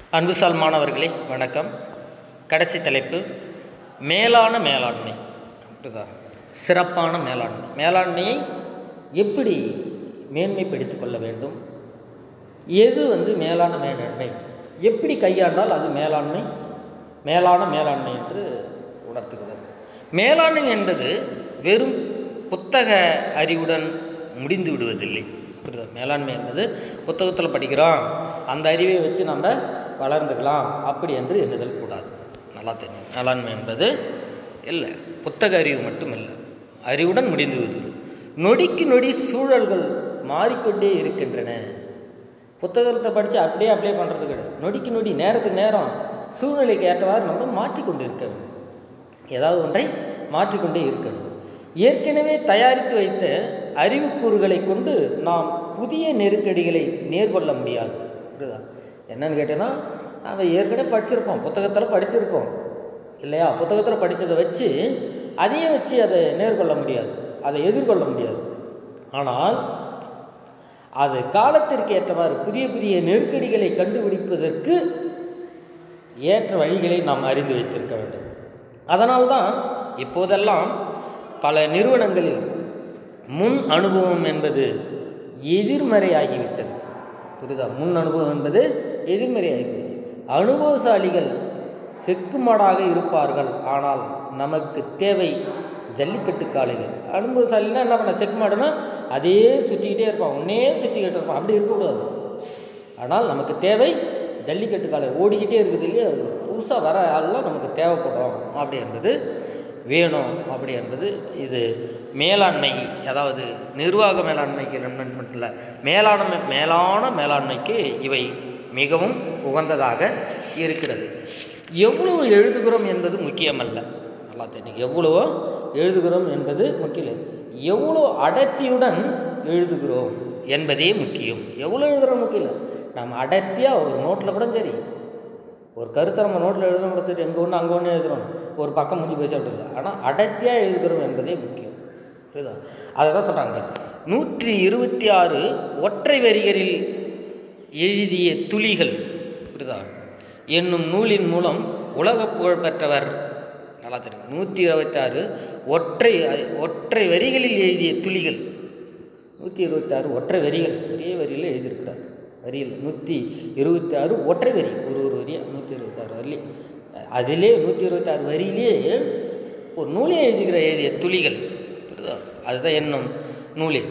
அன்புசால் மாணவர்களே வணக்கம். கடைசி தலைப்பு மேலான மேலாண்மை. சிறப்பான மேலாண்மை. மேலாண்மையை எப்படி மேன்மைப்படுத்திக் கொள்ள வேண்டும், எது மேலான மேலாண்மை, எப்படி கையாண்டால் அது மேலான மேலாண்மை என்று உணர்த்துகிறது. மேலாண்மை என்பது வெறும் புத்தக அறிவுடன் முடிந்து விடுவதில்லை. மேலாண்மை என்பது புத்தகத்தில் படிக்கிறோம், அந்த அறிவை வச்சு நம்ம வளர்ந்துக்கலாம் அப்படி என்று எண்ணுதல் கூடாது. நல்லா தெரியும், மேலாண்மை என்பது இல்லை, புத்தக அறிவு மட்டும் இல்லை, அறிவுடன் முடிந்துவிடுவது. நொடிக்கு நொடி சூழல்கள் மாறிக்கொண்டே இருக்கின்றன. புத்தகத்தை படித்து அப்படியே அப்ளை பண்ணுறது கிடையாது. நொடிக்கு நொடி, நேரத்துக்கு நேரம், சூழ்நிலைக்கு ஏற்றவாறு நம்ம மாற்றிக்கொண்டு இருக்க வேண்டும். ஏதாவது ஒன்றை மாற்றிக்கொண்டே இருக்க வேண்டும். ஏற்கனவே தயாரித்து வைத்த அறிவுக்கூறுகளை கொண்டு நாம் புதிய நெருக்கடிகளை நேர்கொள்ள முடியாது. புரியுதா? என்னன்னு கேட்டேன்னா, நம்ம ஏற்கனவே படிச்சிருப்போம், புத்தகத்தில் படிச்சிருப்போம் இல்லையா? புத்தகத்தில் படித்ததை வச்சு அதையே வச்சு அதை நேர்கொள்ள முடியாது, அதை எதிர்கொள்ள முடியாது. ஆனால் அது காலத்திற்கு ஏற்றவாறு புதிய புதிய நெருக்கடிகளை கண்டுபிடிப்பதற்கு ஏற்ற வழிகளை நாம் அறிந்து வைத்திருக்க வேண்டும். அதனால்தான் இப்போதெல்லாம் பல நிறுவனங்களில் முன் அனுபவம் என்பது எதிர்மறையாகிவிட்டது. புரியுதா? முன் அனுபவம் என்பது எதிர்மறையாகிவிட்டது. அனுபவசாலிகள் செக்குமாடாக இருப்பார்கள், ஆனால் நமக்கு தேவை ஜல்லிக்கட்டு காளைகள். அனுபவசாலின்னா என்ன பண்ண, செக்குமாடுனா அதே சுற்றிக்கிட்டே இருப்பான், ஒன்னே சுற்றிக்கிட்டு இருப்பான், அப்படி இருக்கக்கூடாது. ஆனால் நமக்கு தேவை ஜல்லிக்கட்டு காளை, ஓடிக்கிட்டே இருக்குது இல்லையா, புதுசாக வர ஆள்லாம் நமக்கு தேவைப்படும் அப்படி என்பது வேணும். அப்படி என்பது இது மேலாண்மை, அதாவது நிர்வாக மேலாண்மைக்கு மட்டும் இல்லை, மேலான மேலாண்மைக்கு இவை மிகவும் உகந்ததாக இருக்கிறது. எவ்வளவு எழுதுகிறோம் என்பது முக்கியமல்ல. நல்லா தெரியும், எவ்வளவோ எழுதுகிறோம் என்பது முக்கியம், எவ்வளோ அடர்த்தியுடன் எழுதுகிறோம் என்பதே முக்கியம். எவ்வளோ எழுதுகிறோம் முக்கியம் இல்லை. நம்ம அடர்த்தியாக ஒரு நோட்டில் கூட சரி, ஒரு கருத்தை நம்ம நோட்டில் எழுதுறோம் கூட சரி, எங்கே ஒன்று அங்கே ஒன்று எழுதுகிறோம், ஒரு பக்கம் முடிஞ்சு போய் அப்படி இல்லை. ஆனால் அடர்த்தியாக எழுதுகிறோம் என்பதே முக்கியம். புரியுதா? அதை தான் சொல்கிறாங்க. 126 ஒற்றை வரிகளில் எழுதிய துளிகள், புரியுதா, என்னும் நூலின் மூலம் உலக புகழ் பெற்றவர். நல்லா தெரியும், 126 ஒற்றை வரிகளில் எழுதிய துளிகள், 126 ஒற்றை வரிகள், ஒரே வரியில் எழுதியிருக்கிறார். வரியில் 126 ஒற்றை வரி, ஒரு வரியாக 126 வரி, அதிலே 126 வரியிலே ஒரு நூலே எழுதிய துளிகள். புரியுதா? அதுதான் என்னும் நூலே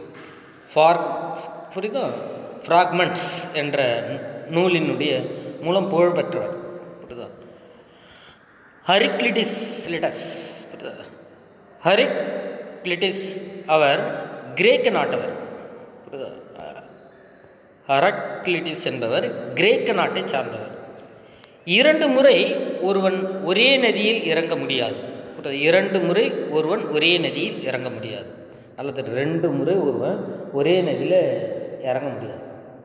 புரியுதா, ஃப்ராக்மெண்ட்ஸ் என்ற நூலினுடைய மூலம் புகழ் பெற்றவர். புரியுதா? ஹெராக்ளிட்டஸ். புரியுதா? ஹெராக்ளிட்டஸ் அவர் கிரேக்க நாட்டவர். புரியுதா? ஹெராக்ளிட்டஸ் என்பவர் கிரேக்க நாட்டை சார்ந்தவர். 2 முறை ஒருவன் ஒரே நதியில் இறங்க முடியாது. 2 முறை ஒருவன் ஒரே நதியில் இறங்க முடியாது. அல்லது 2 முறை ஒருவன் ஒரே நதியில் இறங்க முடியாது.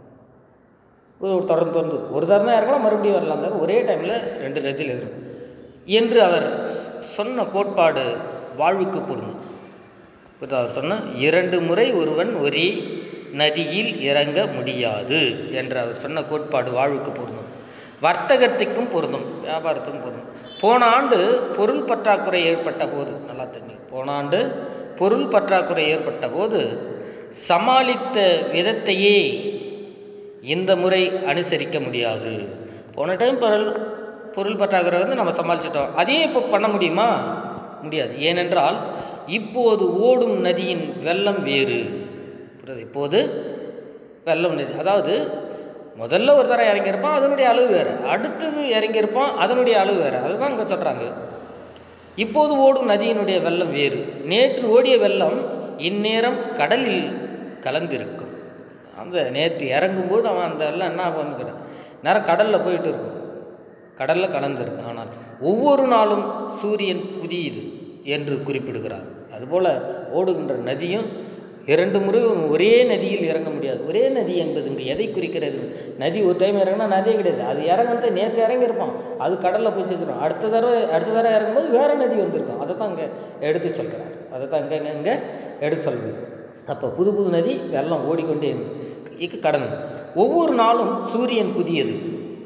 தொடர்ந்து ஒரு தரம் இறங்கலாம், மறுபடியும் வரலாம், தவிர ஒரே டைமில் 2 நதியில் இருக்கும் என்று அவர் சொன்ன கோட்பாடு வாழ்வுக்கு பொருந்தும். அவர் சொன்ன 2 முறை ஒருவன் ஒரே நதியில் இறங்க முடியாது என்று அவர் சொன்ன கோட்பாடு வாழ்வுக்கு பொருந்தும். வர்த்தகத்துக்கும் பொருந்தும், வியாபாரத்துக்கும் பொருந்தும். போன ஆண்டு பொருள் பற்றாக்குறை ஏற்பட்ட போது, நல்லா தெரியும், போன ஆண்டு பொருள் பற்றாக்குறை ஏற்பட்ட போது சமாளித்த விதத்தையே இந்த முறை அனுசரிக்க முடியாது. போன டைம் பொருள் பற்றாக்குறை நம்ம சமாளிச்சிட்டோம், அதையே இப்போ பண்ண முடியுமா? முடியாது. ஏனென்றால் இப்போது ஓடும் நதியின் வெள்ளம் வேறு. இப்போது வெள்ளம் நதி, அதாவது முதல்ல ஒரு தரம் இறங்கியிருப்பான், அதனுடைய அளவு வேறு, அடுத்தது இறங்கியிருப்பான், அதனுடைய அளவு வேறு. அதுதான் இங்கே சொல்கிறாங்க. இப்போது ஓடும் நதியினுடைய வெள்ளம் வேறு. நேற்று ஓடிய வெள்ளம் இந்நேரம் கடலில் கலந்திருக்கும். அந்த நேற்று இறங்கும்போது அவன் அந்த வெள்ளம் என்ன பண்ணுற நேரம் கடலில் போயிட்டு இருக்கும், கடலில் கலந்துருக்கும். ஆனால் ஒவ்வொரு நாளும் சூரியன் புதியது என்று குறிப்பிடுகிறார். அதுபோல் ஓடுகின்ற நதியும் 2 முறை ஒரே நதியில் இறங்க முடியாது. ஒரே நதி என்பது இங்கே எதை குறிக்கிறது? நதி ஒரு டைம் இறங்கினா நதியே கிடையாது. அது இறங்குறது நேற்று இறங்கியிருப்பான், அது கடலில் போய் சேர்த்துடும். அடுத்த தடவை இறங்கும்போது வேறு நதி வந்திருக்கும். அதை தான் இங்கே எடுத்து சொல்கிறார். அதை தான் இங்கே எடுத்து சொல்கிறது. அப்போ புது நதி வெள்ளம் ஓடிக்கொண்டே கடந்து ஒவ்வொரு நாளும் சூரியன் புதியது.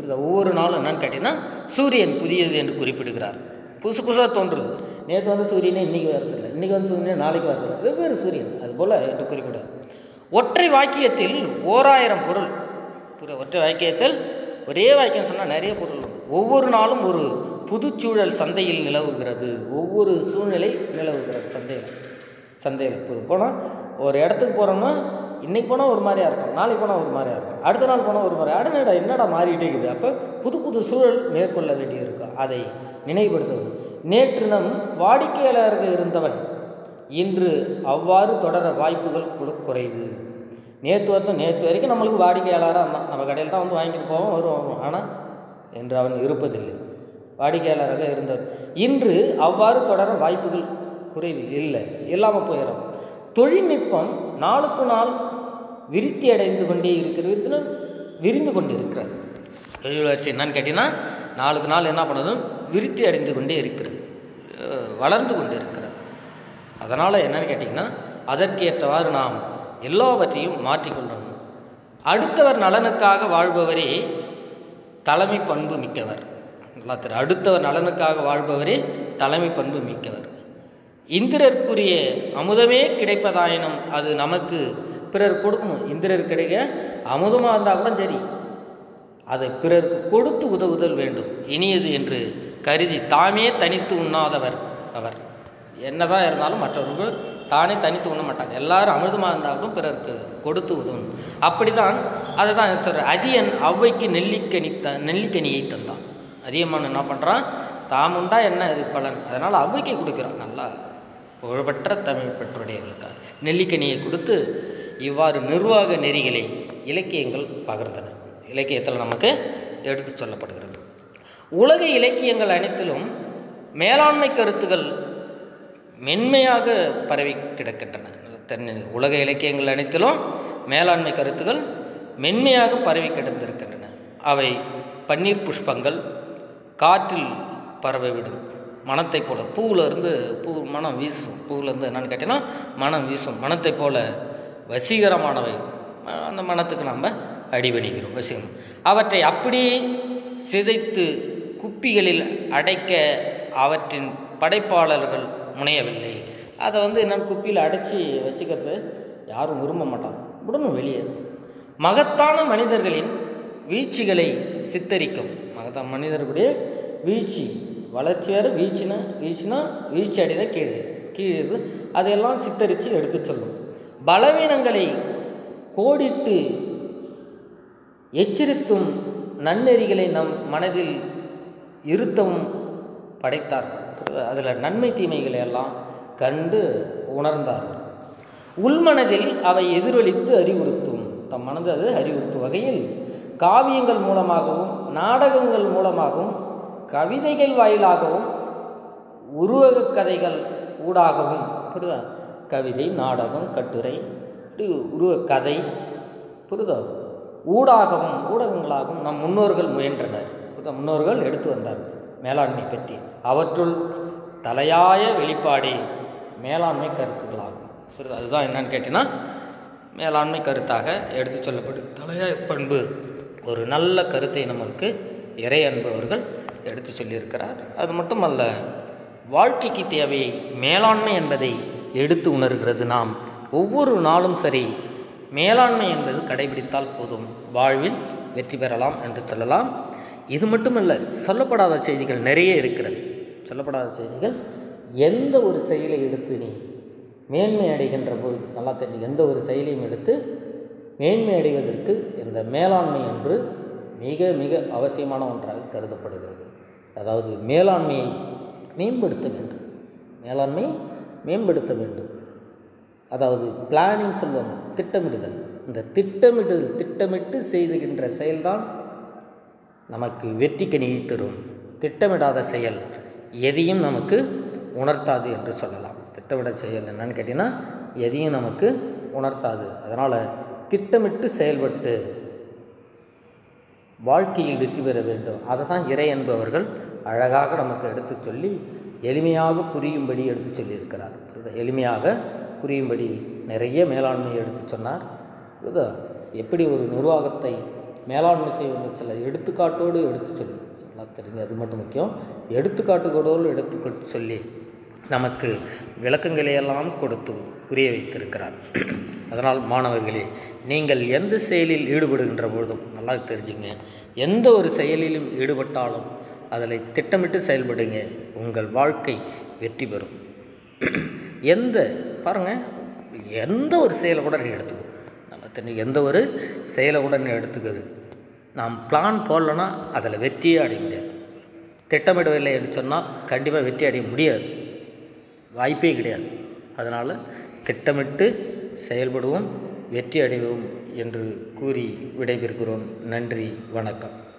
புரியுதா? ஒவ்வொரு நாளும் என்னன்னு கேட்டிங்கன்னா சூரியன் புதியது என்று குறிப்பிடுகிறார். புதுசு புதுசாக தோன்றுறது. நேற்று வந்து சூரியனே இன்றைக்கி வரதில்லை, இன்றைக்கி வந்து சூரியனே நாளைக்கு வரதில்லை, வெவ்வேறு சூரியன் அதுபோல் என்று குறிப்பிடுறார். ஒற்றை வாக்கியத்தில் 1000 பொருள். ஒற்றை வாக்கியத்தில் ஒரே வாக்கியம் சொன்னால் நிறைய பொருள் உண்டு. ஒவ்வொரு நாளும் ஒரு புதுச்சூழல் சந்தையில் நிலவுகிறது. ஒவ்வொரு சூழ்நிலை நிலவுகிறது சந்தையில் போனால் ஒரு இடத்துக்கு போகிறோம்னா இன்றைக்கி போனால் ஒரு மாதிரியாக இருக்கும், நாளைக்கு போனால் ஒரு மாதிரியாக இருக்கும், அடுத்த நாள் போனால் ஒரு மாதிரி, அடுத்த என்னடா மாறிட்டே இருக்குது. அப்போ புது புது சூழல் மேற்கொள்ள வேண்டியிருக்கும். அதை நினைவுபடுத்தவும். நேற்று நம் வாடிக்கையாளராக இருந்தவன் இன்று அவ்வாறு தொடர வாய்ப்புகள் குறைவு. நேற்று வரைக்கும் நம்மளுக்கு வாடிக்கையாளராக இருந்தான், நம்ம கடையில் தான் வந்து வாங்கிட்டு போவோம் வருவோம். ஆனால் என்று அவன் இருப்பதில்லை. வாடிக்கையாளராக இருந்தவன் இன்று அவ்வாறு தொடர வாய்ப்புகள் குறைவு இல்லை, இல்லாமல் போயிடும். தொழில்நுட்பம் நாளுக்கு நாள் விருத்தி அடைந்து கொண்டே இருக்கிறது, விரிந்து கொண்டு இருக்கிறது. தொழில் வளர்ச்சி என்னன்னு கேட்டிங்கன்னா நாளுக்கு நாள் என்ன பண்ணுது, விருத்தி அடைந்து கொண்டே இருக்கிறது, வளர்ந்து கொண்டு இருக்கிறது. அதனால் என்னன்னு கேட்டிங்கன்னா அதற்கேற்றவாறு நாம் எல்லாவற்றையும் மாற்றிக்கொள்ளணும். அடுத்தவர் நலனுக்காக வாழ்பவரே தலைமை பண்பு மிக்கவர். நல்லா தெரியும், அடுத்தவர் நலனுக்காக வாழ்பவரே தலைமை பண்பு மிக்கவர். இந்திரருக்குரிய அமுதமே கிடைப்பதாயினும் அது நமக்கு பிறர் கொடுக்கணும். இந்திரர் கிடைக்க அமுதமாக இருந்தால் கூட சரி, அதை பிறருக்கு கொடுத்து உதவுதல் வேண்டும். இனியது என்று கருதி தாமே தனித்து உண்ணாதவர் அவர். என்னதான் இருந்தாலும் மற்றவர்கள் தானே தனித்து உண்ண மாட்டாங்க. எல்லாரும் அமிர்தமாக இருந்தாலும் பிறருக்கு கொடுத்து உதவும். அப்படி தான் அதை தான் சொல்கிறேன். அதியன் ஔவைக்கு நெல்லிக்கனியை தந்தான். அதியமான் என்ன பண்ணுறான், தாம் உண்டா என்ன இது பலன், அதனால் ஔவைக்கு கொடுக்குறான். நல்லா புகழ்பெற்ற தமிழ் பெற்றுடையவர்களுக்காக நெல்லிக்கனியை கொடுத்து இவ்வாறு நிர்வாக நெறிகளை இலக்கியங்கள் பகிர்ந்தன. இலக்கியத்தில் நமக்கு எடுத்து சொல்லப்படுகிறது. உலக இலக்கியங்கள் அனைத்திலும் மேலாண்மை கருத்துகள் மென்மையாக பரவி கிடக்கின்றன. உலக இலக்கியங்கள் அனைத்திலும் மேலாண்மை கருத்துகள் மென்மையாக பரவி கிடந்திருக்கின்றன. அவை பன்னீர் புஷ்பங்கள் காற்றில் பரவவிடும் மனத்தை போல. பூவிலேருந்து மனம் வீசும். பூவிலேருந்து என்னென்னு கேட்டிங்கன்னா மனம் வீசும். மனத்தை போல வசீகரமானவை. அந்த மனத்துக்கு நாம் அடிபணிக்கிறோம், வசீகரம். அவற்றை அப்படியே சிதைத்து குப்பிகளில் அடைக்க அவற்றின் படைப்பாளர்கள் முனையவில்லை. அதை வந்து என்னென்னு குப்பியில் அடைச்சி வச்சுக்கிறது யாரும் விரும்ப மாட்டாங்க, விடணும் வெளியே. மகத்தான மனிதர்களின் வீழ்ச்சிகளை சித்தரிக்கும். மகத்தான மனிதர்களுடைய வீழ்ச்சி, வளர்ச்சி வேறு, வீழ்ச்சினா வீழ்ச்சி அடைதான் கீழே அதையெல்லாம் சித்தரித்து எடுத்து சொல்லும். பலவீனங்களை கோடிட்டு எச்சரித்தும் நன்னெறிகளை நம் மனதில் இருத்தவும் படைத்தார்கள். அதில் நன்மை தீமைகளை எல்லாம் கண்டு உணர்ந்தார்கள். உள்மனதில் அவை எதிரொலித்து அறிவுறுத்தும். தம் மனது அது அறிவுறுத்தும் வகையில் காவியங்கள் மூலமாகவும் நாடகங்கள் மூலமாகவும் கவிதைகள் வாயிலாகவும் உருவக கதைகள் ஊடாகவும், புரியுதா, கவிதை நாடகம் கட்டுரை உருவ கதை புரியுதா ஊடாகவும் ஊடகங்களாகவும் நம் முன்னோர்கள் முயன்றனர். புரியுதா, முன்னோர்கள் எடுத்து வந்தார்கள் மேலாண்மை பற்றி. அவற்றுள் தலையாய வெளிப்பாடே மேலாண்மை கருத்துக்களாகும். புரியுதா, அதுதான் என்னன்னு கேட்டிங்கன்னா மேலாண்மை கருத்தாக எடுத்து சொல்லப்படும் தலையாய பண்பு. ஒரு நல்ல கருத்தை நமக்கு இறை அன்பு அவர்கள் எடுத்து சொல்லியிருக்கிறார். அது மட்டுமல்ல, வாழ்க்கைக்கு தேவை மேலாண்மை என்பதை எடுத்து உணர்கிறது. நாம் ஒவ்வொரு நாளும் சரி மேலாண்மை என்பது கடைபிடித்தால் போதும், வாழ்வில் வெற்றி பெறலாம் என்று சொல்லலாம். இது மட்டுமல்ல, சொல்லப்படாத செய்திகள் நிறைய இருக்கிறது. சொல்லப்படாத செய்திகள், எந்த ஒரு செயலை எடுத்து நீ மேன்மை அடைகின்ற பொழுது நல்லா தெரிஞ்சு, எந்த ஒரு செயலையும் எடுத்து மேன்மை அடைவதற்கு இந்த மேலாண்மை என்று மிக மிக அவசியமான ஒன்றாக கருதப்படுகிறது. அதாவது மேலாண்மையை மேம்படுத்த வேண்டும், மேலாண்மை மேம்படுத்த வேண்டும். அதாவது பிளானிங் சொல்லுவாங்க, திட்டமிடுதல். இந்த திட்டமிட்டு செய்துகின்ற செயல்தான் நமக்கு வெற்றி கனியை தரும். திட்டமிடாத செயல் எதையும் நமக்கு உணர்த்தாது என்று சொல்லலாம். திட்டமிட செயல் என்னன்னு கேட்டிங்கன்னா எதையும் நமக்கு உணர்த்தாது. அதனால் திட்டமிட்டு செயல்பட்டு வாழ்க்கையில் வெற்றி பெற வேண்டும். அதை தான் இறை என்பவர்கள் அழகாக நமக்கு எடுத்து சொல்லி எளிமையாக புரியும்படி எடுத்து சொல்லியிருக்கிறார். எளிமையாக புரியும்படி நிறைய மேலாண்மையை எடுத்து சொன்னார். எப்படி ஒரு நிர்வாகத்தை மேலாண்மை செய்வது சில எடுத்துக்காட்டோடு எடுத்து சொல்லி நல்லா தெரியுங்க, அது மட்டும் முக்கியம். எடுத்துக்காட்டுகளோடு எடுத்துக்கொண்டு சொல்லி நமக்கு விளக்கங்களையெல்லாம் கொடுத்து புரிய வைத்திருக்கிறார். அதனால் மாணவர்களே, நீங்கள் எந்த செயலில் ஈடுபடுகின்ற பொழுதும் நல்லா தெரிஞ்சுங்க, எந்த ஒரு செயலிலும் ஈடுபட்டாலும் அதில் திட்டமிட்டு செயல்படுங்க, உங்கள் வாழ்க்கை வெற்றி பெறும். எந்த ஒரு செயலை கூட நீ எடுத்துக்கோ, நல்லா தெரிஞ்சு, எந்த ஒரு செயலை கூட நீ எடுத்துக்கிறது, நாம் பிளான் போடலன்னா அதில் வெற்றியே அடைய முடியாது. திட்டமிடவில்லை என்று சொன்னால் கண்டிப்பாக வெற்றி அடைய முடியாது, வாய்ப்பே கிடையாது. அதனால் திட்டமிட்டு செயல்படுவோம், வெற்றி அடைவோம் என்று கூறி விடைபெறுகிறோம். நன்றி, வணக்கம்.